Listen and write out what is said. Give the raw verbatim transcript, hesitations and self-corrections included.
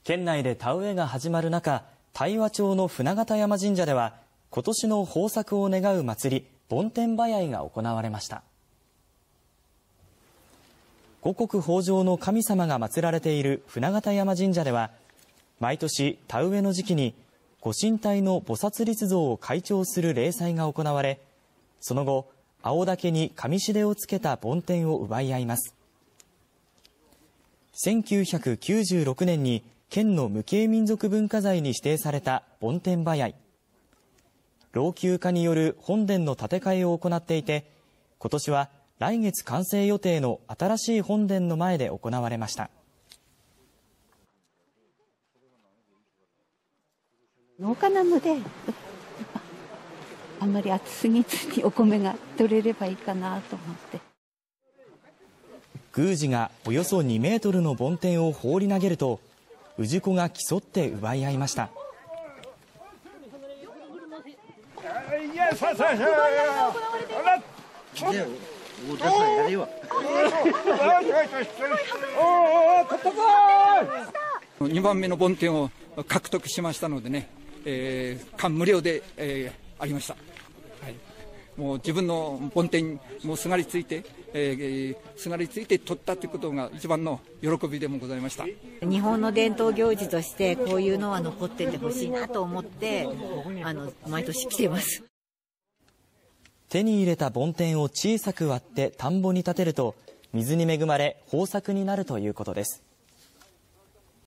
県内で田植えが始まる中、大和町の船形山神社では今年の豊作を願う祭り、梵天馬合が行われました。五穀豊穣の神様が祀られている船形山神社では、毎年田植えの時期にご神体の菩薩立像を開帳する例祭が行われ、その後青竹に紙しでをつけた梵天を奪い合います。せんきゅうひゃくきゅうじゅうろくねんに県の無形民俗文化財に指定された梵天馬合。老朽化による本殿の建て替えを行っていて、今年は来月完成予定の新しい本殿の前で行われました。 農家なのであんまり暑すぎずにお米が取れればいいかなと思って。 宮司がおよそにメートルの梵天を放り投げると、氏子が競って奪い合いました。 にばんめの梵天を獲得しましたのでね、えー、感無量で、えー、ありました。はい、もう自分の梵天もすがりついて、えー、すがりついて取ったということが一番の喜びでもございました。 日本の伝統行事としてこういうのは残っててほしいなと思ってあの毎年来てます。 手に入れた梵天を小さく割って田んぼに立てると、水に恵まれ豊作になるということです。